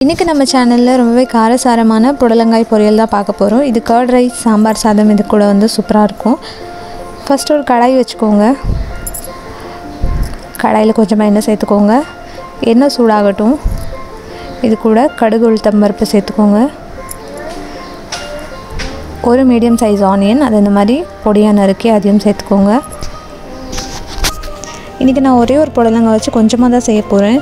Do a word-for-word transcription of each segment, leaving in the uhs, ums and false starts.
இன்றைக்கி நம்ம சேனலில் ரொம்பவே காரசாரமான புடலங்காய் பொரியல் தான் பார்க்க போகிறோம். இது கர்ட் ரைஸ், சாம்பார் சாதம் இது கூட வந்து சூப்பராக இருக்கும். ஃபஸ்ட்டு ஒரு கடாய் வச்சுக்கோங்க. கடாயில் கொஞ்சமாக எண்ணெய் சேர்த்துக்கோங்க. எண்ணெய் சூடாகட்டும். இது கூட கடுகு உளுத்தம் பருப்பு சேர்த்துக்கோங்க. ஒரு மீடியம் சைஸ் ஆனியன் அது இந்த மாதிரி பொடியாக நறுக்கி அதையும் சேர்த்துக்கோங்க. இன்றைக்கி நான் ஒரே ஒரு புடலங்காய் வச்சு கொஞ்சமாக தான் செய்ய போகிறேன்.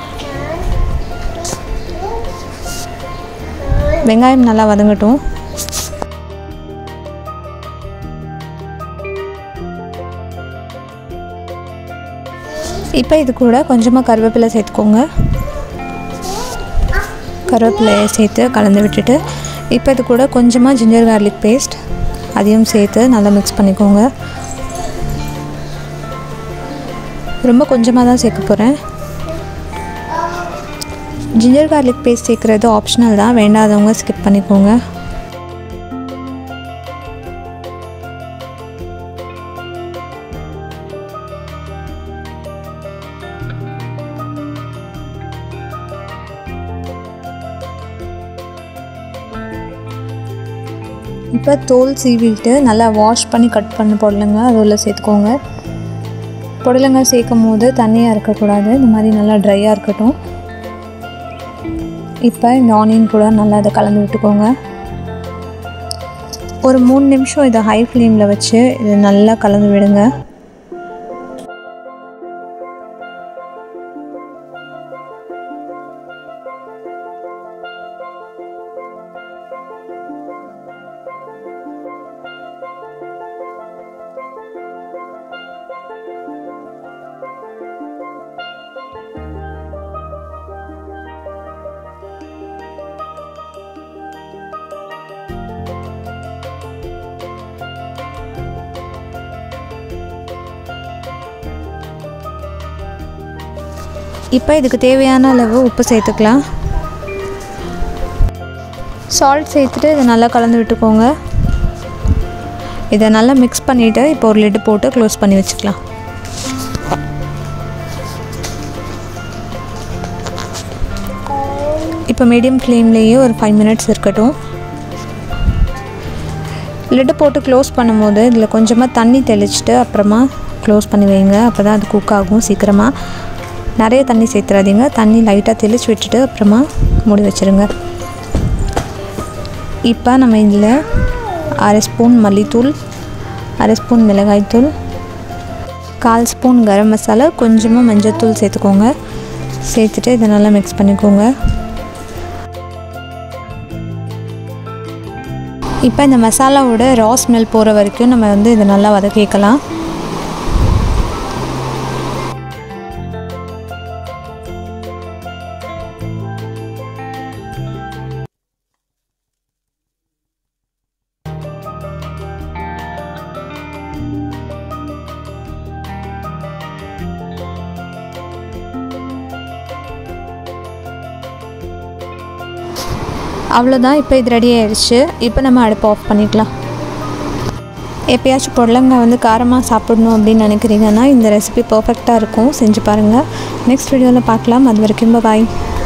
வெங்காயம் நல்லா வதங்கட்டும். இப்போ இது கூட கொஞ்சமாக கருவேப்பிலை சேர்த்துக்கோங்க. கருவேப்பிலையை சேர்த்து கலந்து விட்டுட்டு இப்போ இது கூட கொஞ்சமாக ஜிஞ்சர் கார்லிக் பேஸ்ட் அதையும் சேர்த்து நல்லா மிக்ஸ் பண்ணிக்கோங்க. ரொம்ப கொஞ்சமாக தான் சேர்க்க போகிறேன். ஜிஞ்சர் கார்லிக் பேஸ்ட் சேர்க்குறது ஆப்ஷனல் தான், வேண்டாதவங்க ஸ்கிப் பண்ணிக்கோங்க. இப்போ தோல் சீவிட்டு நல்லா வாஷ் பண்ணி கட் பண்ண புடலங்காய் அது உள்ள சேர்த்துக்கோங்க. புடலங்காய் சேர்க்கும் போது தண்ணியாக இருக்கக்கூடாது, இந்த மாதிரி நல்லா ட்ரையாக இருக்கட்டும். இப்போ இந்த ஆனியன் கூட நல்லா அதை கலந்து விட்டுக்கோங்க. ஒரு மூணு நிமிஷம் இதை ஹை ஃப்ளேமில் வச்சு இதை நல்லா கலந்து விடுங்க. இப்போ இதுக்கு தேவையான அளவு உப்பு சேர்த்துக்கலாம். சால்ட் சேர்த்துட்டு இதை நல்லா கலந்து விட்டுக்கோங்க. இதை நல்லா மிக்ஸ் பண்ணிவிட்டு இப்போ ஒரு லிட்டு போட்டு க்ளோஸ் பண்ணி வச்சுக்கலாம். இப்போ மீடியம் ஃப்ளேம்லேயே ஒரு ஃபைவ் மினிட்ஸ் இருக்கட்டும். லிட்டு போட்டு க்ளோஸ் பண்ணும்போது இதில் கொஞ்சமாக தண்ணி தெளிச்சுட்டு அப்புறமா க்ளோஸ் பண்ணி வைங்க. அப்போ தான் அது குக் ஆகும் சீக்கிரமாக. நிறைய தண்ணி சேர்த்துறாதீங்க, தண்ணி லைட்டாக தெளித்து விட்டுட்டு அப்புறமா மூடி வச்சுருங்க. இப்போ நம்ம இதில் அரை ஸ்பூன் மல்லித்தூள், அரை ஸ்பூன் மிளகாய்த்தூள், கால் ஸ்பூன் கரம் மசாலா, கொஞ்சமாக மஞ்சள்தூள் சேர்த்துக்கோங்க. சேர்த்துட்டு இதை நல்லா மிக்ஸ் பண்ணிக்கோங்க. இப்போ இந்த மசாலாவோட ரா ஸ்மெல் போகிற வரைக்கும் நம்ம வந்து இதை நல்லா வதக்கிக்கலாம். அவ்வளோதான், இப்போ இது ரெடி ஆயிடுச்சு. இப்போ நம்ம அடுப்பை ஆஃப் பண்ணிக்கலாம். எப்போயாச்சும் புடலங்காய் வந்து காரமாக சாப்பிடணும் அப்படின்னு நினைக்கிறீங்கன்னா இந்த ரெசிபி பர்ஃபெக்டாக இருக்கும், செஞ்சு பாருங்கள். நெக்ஸ்ட் வீடியோவில் பார்க்கலாம். அது வரைக்கும் பாய்.